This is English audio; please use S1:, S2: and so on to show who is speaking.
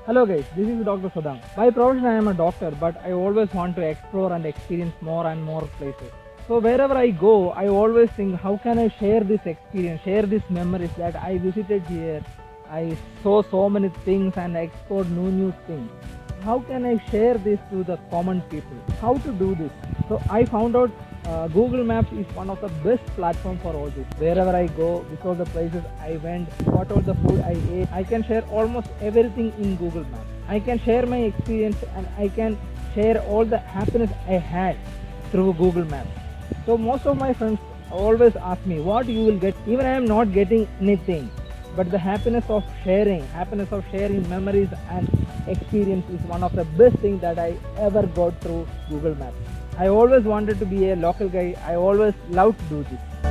S1: Hello guys, this is Dr. Saddam. By profession I am a doctor, but I always want to explore and experience more and more places. So wherever I go, I always think how can I share this experience, share these memories that I visited here. I saw so many things and I explored new things. How can I share this to the common people? How to do this? So I found out Google Maps is one of the best platform for all this. Wherever I go, these are the places I went, what all the food I ate, I can share almost everything in Google Maps. I can share my experience and I can share all the happiness I had through Google Maps. So most of my friends always ask me what you will get. Even I am not getting anything, but the happiness of sharing memories and experience is one of the best things that I ever got through Google Maps. I always wanted to be a local guide. I always loved to do this.